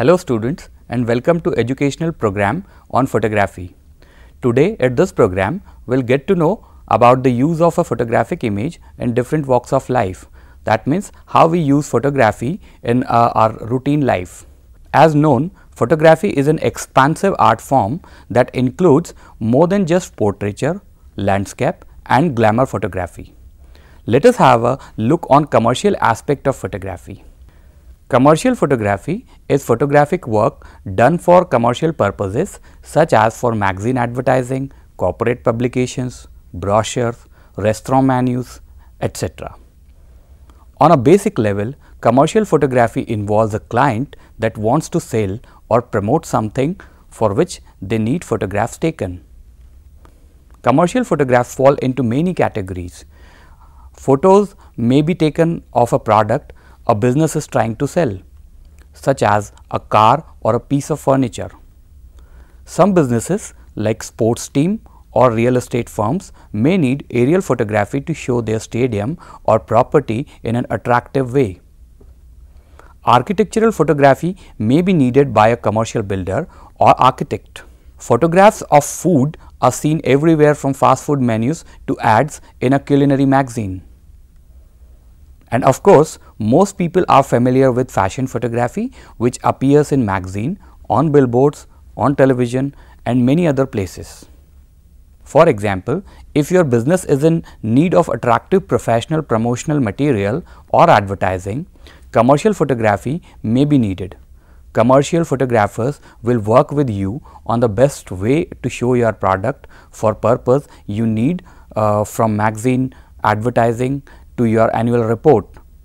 Hello students and welcome to educational program on photography. Today at this program we will get to know about the use of a photographic image in different walks of life. That means how we use photography in our routine life. As known, photography is an expansive art form that includes more than just portraiture, landscape and glamour photography. Let us have a look on commercial aspect of photography. Commercial photography is photographic work done for commercial purposes such as for magazine advertising, corporate publications, brochures, restaurant menus, etc. On a basic level, commercial photography involves a client that wants to sell or promote something for which they need photographs taken. Commercial photographs fall into many categories. Photos may be taken of a product a business is trying to sell, such as a car or a piece of furniture. Some businesses like sports team or real estate firms may need aerial photography to show their stadium or property in an attractive way. Architectural photography may be needed by a commercial builder or architect. Photographs of food are seen everywhere, from fast food menus to ads in a culinary magazine. And of course, most people are familiar with fashion photography, which appears in magazine, on billboards, on television and many other places. For example, if your business is in need of attractive professional promotional material or advertising, commercial photography may be needed. Commercial photographers will work with you on the best way to show your product for purpose you need, from magazine advertising to your annual report.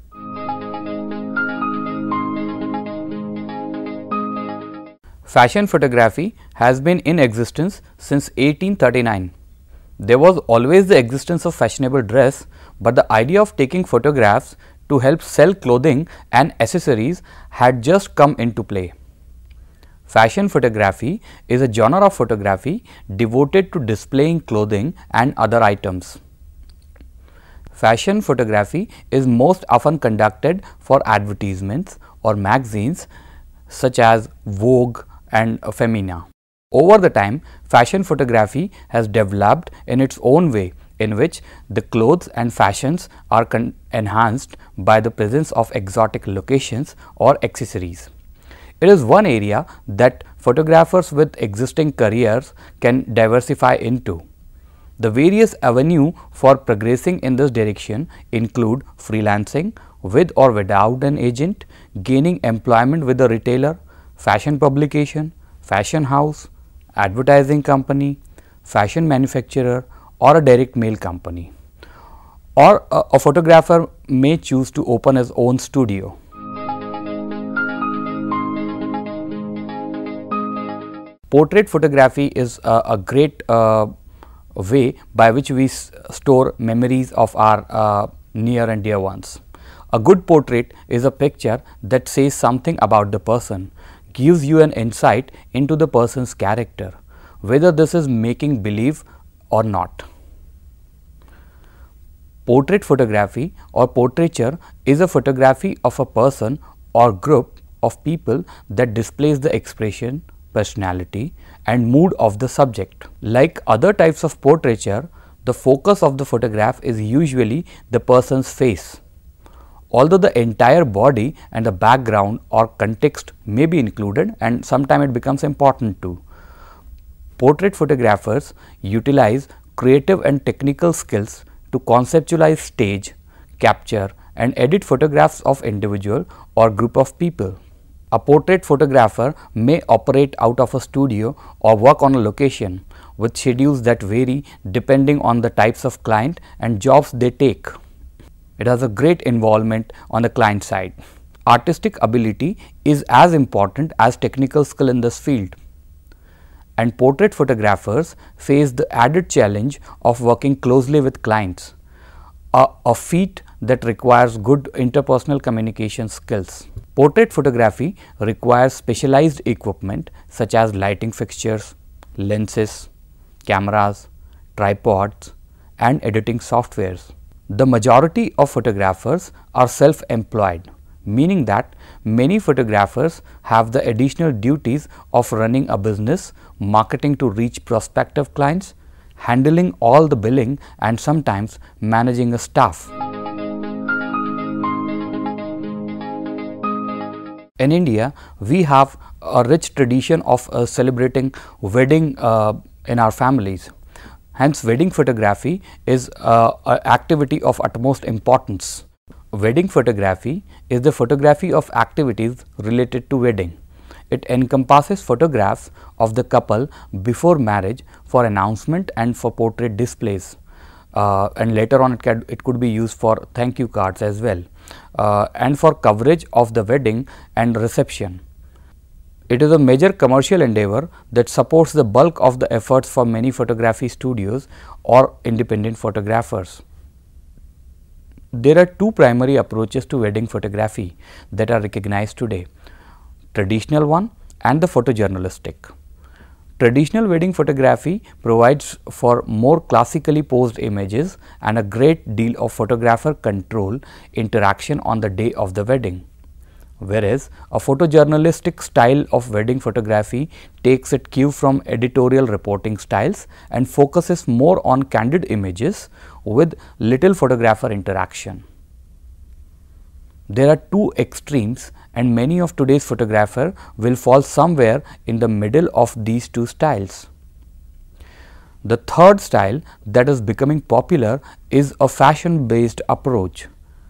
Fashion photography has been in existence since 1839. There was always the existence of fashionable dress, but the idea of taking photographs to help sell clothing and accessories had just come into play. Fashion photography is a genre of photography devoted to displaying clothing and other items. Fashion photography is most often conducted for advertisements or magazines such as Vogue and Femina. Over the time, fashion photography has developed in its own way, in which the clothes and fashions are enhanced by the presence of exotic locations or accessories. It is one area that photographers with existing careers can diversify into. The various avenues for progressing in this direction include freelancing with or without an agent, gaining employment with a retailer, fashion publication, fashion house, advertising company, fashion manufacturer or a direct mail company. Or a photographer may choose to open his own studio. Portrait photography is a great way by which we store memories of our near and dear ones. A good portrait is a picture that says something about the person, gives you an insight into the person's character, whether this is making believe or not. Portrait photography or portraiture is a photography of a person or group of people that displays the expression, personality and mood of the subject. Like other types of portraiture, the focus of the photograph is usually the person's face, although the entire body and the background or context may be included, and sometimes it becomes important too. Portrait photographers utilize creative and technical skills to conceptualize, stage, capture and edit photographs of individual or group of people. A portrait photographer may operate out of a studio or work on a location with schedules that vary depending on the types of client and jobs they take. It has a great involvement on the client side. Artistic ability is as important as technical skill in this field, and portrait photographers face the added challenge of working closely with clients, a feat that requires good interpersonal communication skills. Portrait photography requires specialized equipment such as lighting fixtures, lenses, cameras, tripods and editing softwares. The majority of photographers are self-employed, meaning that many photographers have the additional duties of running a business, marketing to reach prospective clients, handling all the billing, and sometimes managing a staff. In India, we have a rich tradition of celebrating wedding in our families. Hence, wedding photography is an activity of utmost importance. Wedding photography is the photography of activities related to wedding. It encompasses photographs of the couple before marriage for announcement and for portrait displays. And later on it could be used for thank you cards as well, and for coverage of the wedding and reception. It is a major commercial endeavor that supports the bulk of the efforts for many photography studios or independent photographers. There are two primary approaches to wedding photography that are recognized today: traditional one and the photojournalistic. Traditional wedding photography provides for more classically posed images and a great deal of photographer control interaction on the day of the wedding, whereas a photojournalistic style of wedding photography takes its cue from editorial reporting styles and focuses more on candid images with little photographer interaction. There are two extremes, and many of today's photographers will fall somewhere in the middle of these two styles. The third style that is becoming popular is a fashion based approach.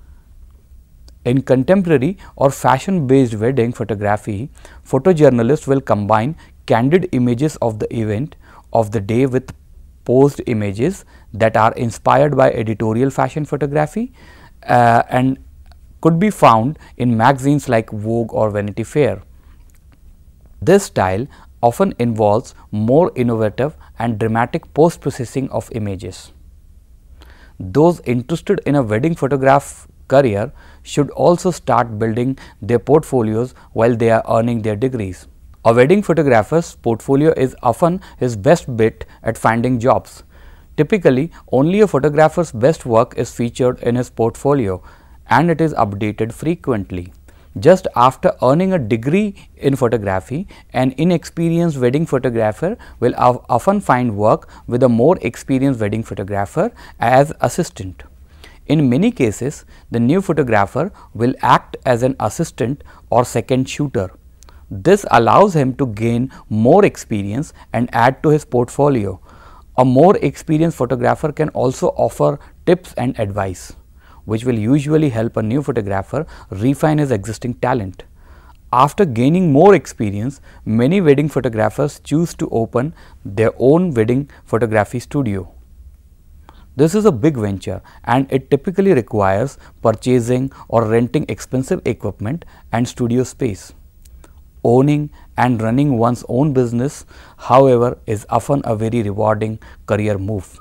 In contemporary or fashion based wedding photography, photojournalists will combine candid images of the event of the day with posed images that are inspired by editorial fashion photography and could be found in magazines like Vogue or Vanity Fair. This style often involves more innovative and dramatic post-processing of images. Those interested in a wedding photograph career should also start building their portfolios while they are earning their degrees. A wedding photographer's portfolio is often his best bet at finding jobs. Typically, only a photographer's best work is featured in his portfolio, and it is updated frequently. Just after earning a degree in photography, an inexperienced wedding photographer will often find work with a more experienced wedding photographer as assistant. In many cases, the new photographer will act as an assistant or second shooter. This allows him to gain more experience and add to his portfolio. A more experienced photographer can also offer tips and advice, which will usually help a new photographer refine his existing talent. After gaining more experience, many wedding photographers choose to open their own wedding photography studio. This is a big venture, and it typically requires purchasing or renting expensive equipment and studio space. Owning and running one's own business, however, is often a very rewarding career move.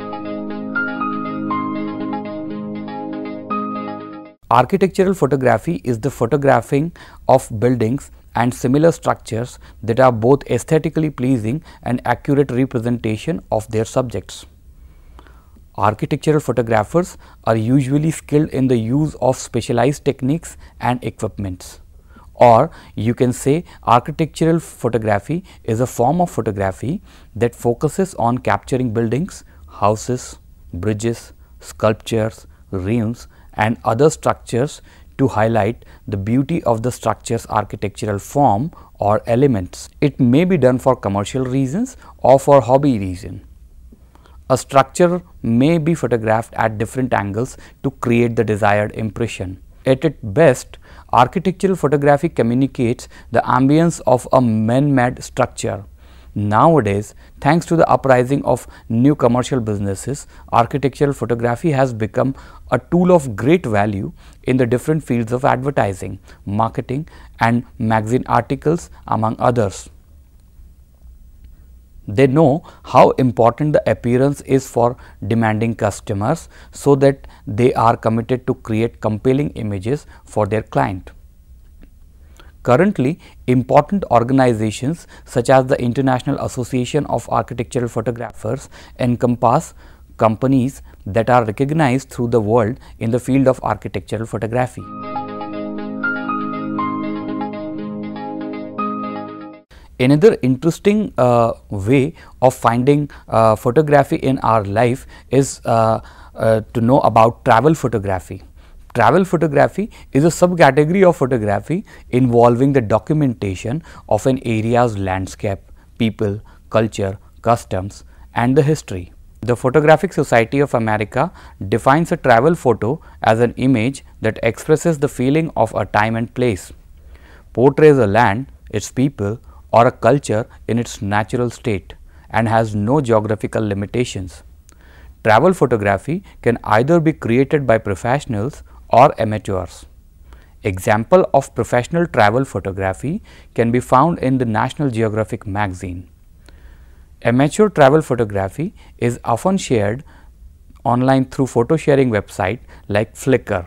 Architectural photography is the photographing of buildings and similar structures that are both aesthetically pleasing and accurate representation of their subjects. Architectural photographers are usually skilled in the use of specialized techniques and equipments. Or you can say architectural photography is a form of photography that focuses on capturing buildings, houses, bridges, sculptures, ruins, and other structures to highlight the beauty of the structure's architectural form or elements. It may be done for commercial reasons or for hobby reason. A structure may be photographed at different angles to create the desired impression. At its best, architectural photography communicates the ambience of a man-made structure. Nowadays, thanks to the uprising of new commercial businesses, architectural photography has become a tool of great value in the different fields of advertising, marketing, and magazine articles, among others. They know how important the appearance is for demanding customers, so that they are committed to create compelling images for their client. Currently, important organizations such as the International Association of Architectural Photographers encompass companies that are recognized through the world in the field of architectural photography. Another interesting way of finding photography in our life is to know about travel photography. Travel photography is a subcategory of photography involving the documentation of an area's landscape, people, culture, customs, and the history. The Photographic Society of America defines a travel photo as an image that expresses the feeling of a time and place, portrays a land, its people, or a culture in its natural state, and has no geographical limitations. Travel photography can either be created by professionals or amateurs. Example of professional travel photography can be found in the National Geographic magazine. Amateur travel photography is often shared online through photo sharing websites like Flickr.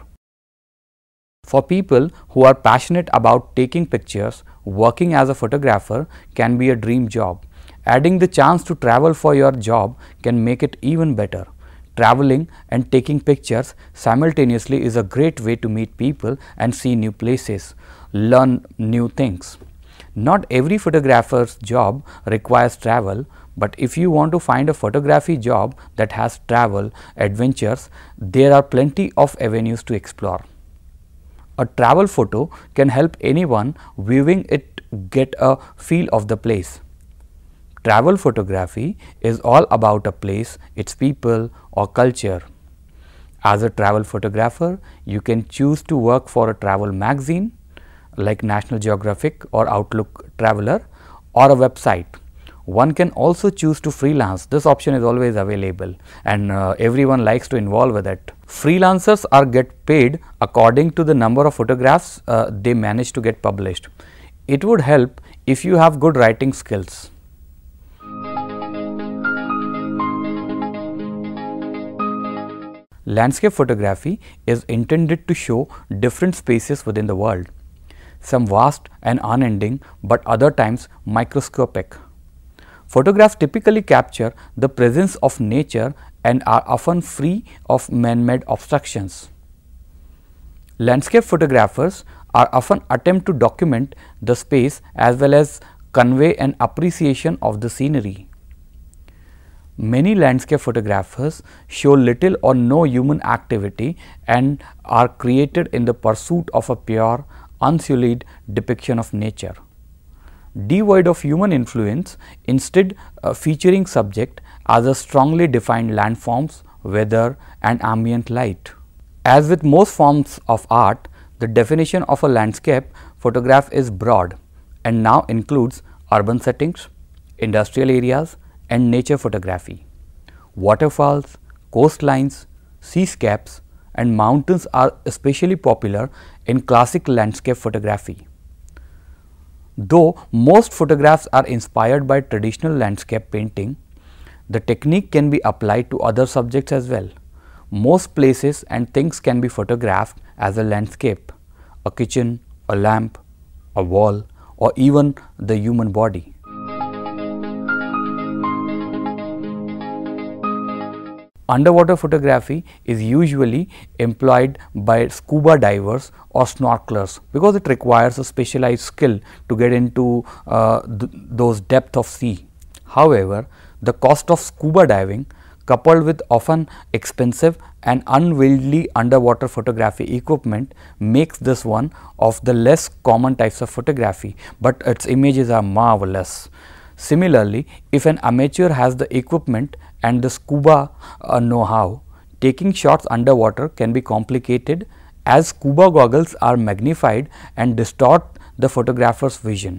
For people who are passionate about taking pictures, working as a photographer can be a dream job. Adding the chance to travel for your job can make it even better. Traveling and taking pictures simultaneously is a great way to meet people and see new places, learn new things. Not every photographer's job requires travel, but if you want to find a photography job that has travel adventures, there are plenty of avenues to explore. A travel photo can help anyone viewing it get a feel of the place. Travel photography is all about a place, its people or culture. As a travel photographer, you can choose to work for a travel magazine like National Geographic or Outlook Traveler or a website. One can also choose to freelance. This option is always available and everyone likes to involve with it. Freelancers are get paid according to the number of photographs they manage to get published. It would help if you have good writing skills. Landscape photography is intended to show different spaces within the world, some vast and unending, but other times microscopic. Photographs typically capture the presence of nature and are often free of man-made obstructions. Landscape photographers are often attempt to document the space as well as convey an appreciation of the scenery. Many landscape photographers show little or no human activity and are created in the pursuit of a pure, unsullied depiction of nature. Devoid of human influence, instead featuring subject as a strongly defined landforms, weather and ambient light. As with most forms of art, the definition of a landscape photograph is broad and now includes urban settings, industrial areas and nature photography. Waterfalls, coastlines, seascapes and mountains are especially popular in classic landscape photography. Though most photographs are inspired by traditional landscape painting, the technique can be applied to other subjects as well. Most places and things can be photographed as a landscape: a kitchen, a lamp, a wall, or even the human body. Underwater photography is usually employed by scuba divers or snorkelers because it requires a specialized skill to get into those depths of sea. However, the cost of scuba diving, coupled with often expensive and unwieldy underwater photography equipment, makes this one of the less common types of photography, but its images are marvelous. Similarly, if an amateur has the equipment and the scuba know-how, taking shots underwater can be complicated as scuba goggles are magnified and distort the photographer's vision.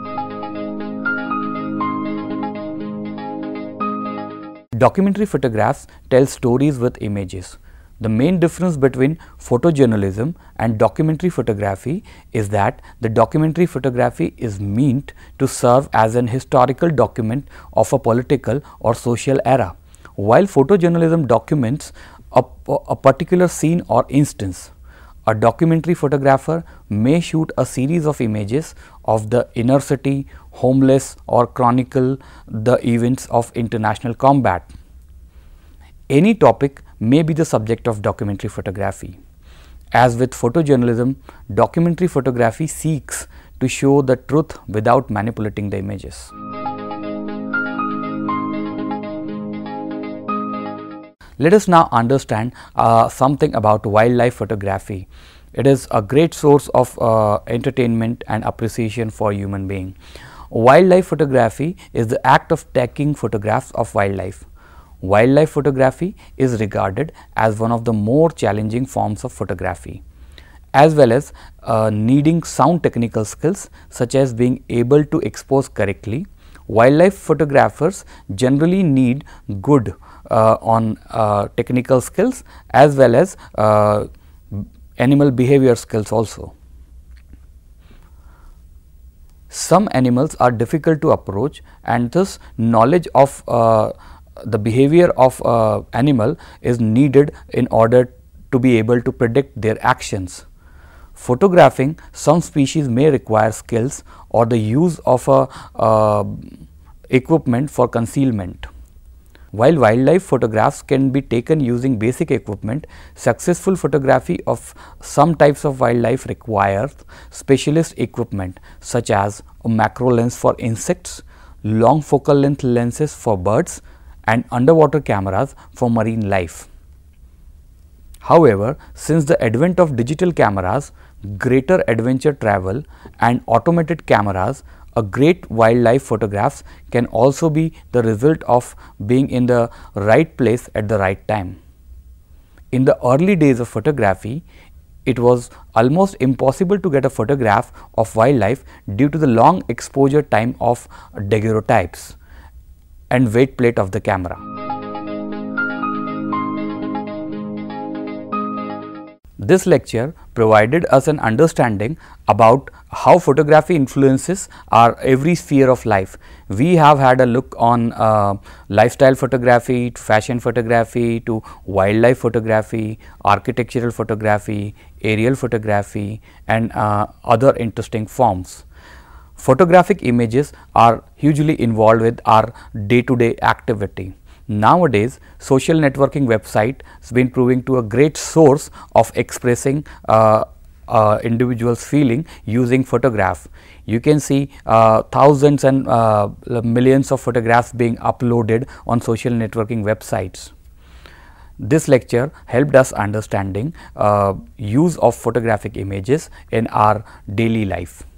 Documentary photographs tell stories with images. The main difference between photojournalism and documentary photography is that the documentary photography is meant to serve as an historical document of a political or social era, while photojournalism documents a particular scene or instance. A documentary photographer may shoot a series of images of the inner city, homeless, or chronicle the events of international combat. Any topic may be the subject of documentary photography. As with photojournalism, documentary photography seeks to show the truth without manipulating the images. Let us now understand something about wildlife photography. It is a great source of entertainment and appreciation for human being. Wildlife photography is the act of taking photographs of wildlife. Wildlife photography is regarded as one of the more challenging forms of photography, as well as needing sound technical skills such as being able to expose correctly. Wildlife photographers generally need good on technical skills as well as animal behavior skills also. Some animals are difficult to approach, and thus knowledge of the behavior of animal is needed in order to be able to predict their actions. Photographing some species may require skills or the use of equipment for concealment. While wildlife photographs can be taken using basic equipment, successful photography of some types of wildlife requires specialist equipment such as a macro lens for insects, long focal length lenses for birds, and underwater cameras for marine life. However, since the advent of digital cameras, greater adventure travel, and automated cameras, a great wildlife photographs can also be the result of being in the right place at the right time. In the early days of photography, it was almost impossible to get a photograph of wildlife due to the long exposure time of daguerreotypes and weight plate of the camera. This lecture provided us an understanding about how photography influences our every sphere of life. We have had a look on lifestyle photography, to fashion photography, to wildlife photography, architectural photography, aerial photography, and other interesting forms. Photographic images are hugely involved with our day-to-day activity. Nowadays, social networking website has been proving to a great source of expressing individual's feeling using photograph. You can see thousands and millions of photographs being uploaded on social networking websites. This lecture helped us understanding use of photographic images in our daily life.